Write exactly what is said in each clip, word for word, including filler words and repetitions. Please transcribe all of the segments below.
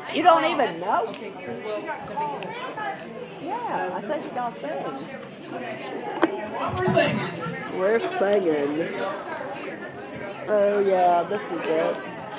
You don't even know? Yeah, I said you gotta sing. We're singing. We're singing. Oh yeah, this is it.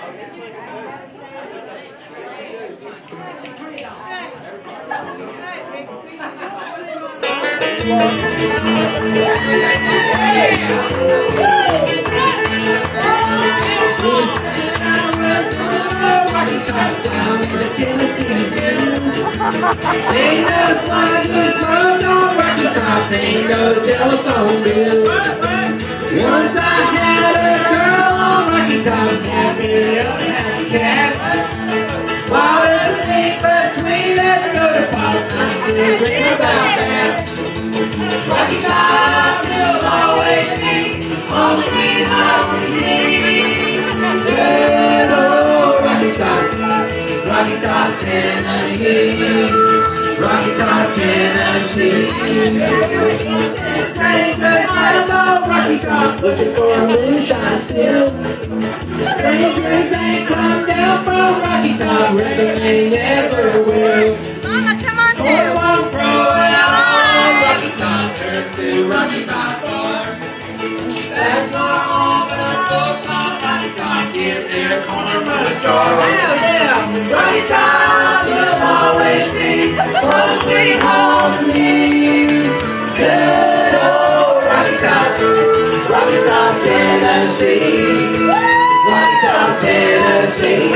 Ain't no sliding road on Rocky Top, ain't no telephone bill. Once I had a girl on Rocky Top, happy up and cat. While everything but sweet as soda pop, I'm still dreaming about that. Rocky Top will always be home sweet home with me. Good old Rocky Top, Rocky Top, Tennessee. Rocky Top, Tennessee. Strange days on Rocky Top, looking for a moonshine still. Strange drinks ain't come down from Rocky Top, reckon they never will. Mama, come on, too. Come on, throw it on Rocky Top, there's two Rocky Top bars. That's not all, but the folks on Rocky Top get their karma jar. Hell yeah! Rocky Top will always be home sweet home to me. Good old Rocky Top, Rocky Top, Tennessee. Rocky Top, Tennessee.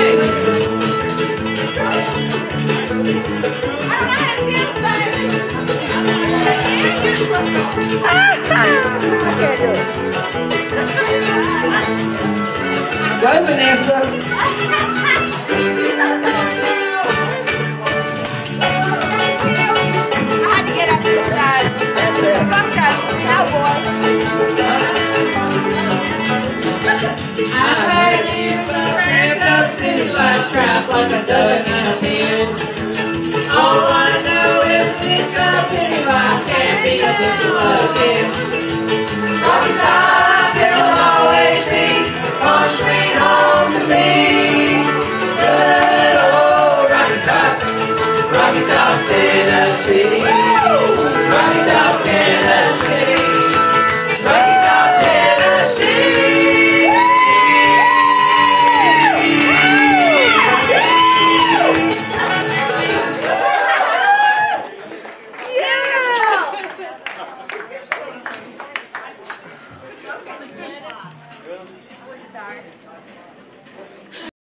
Go, Vanessa. I had you, but ran up city like trap like a duck and a pig.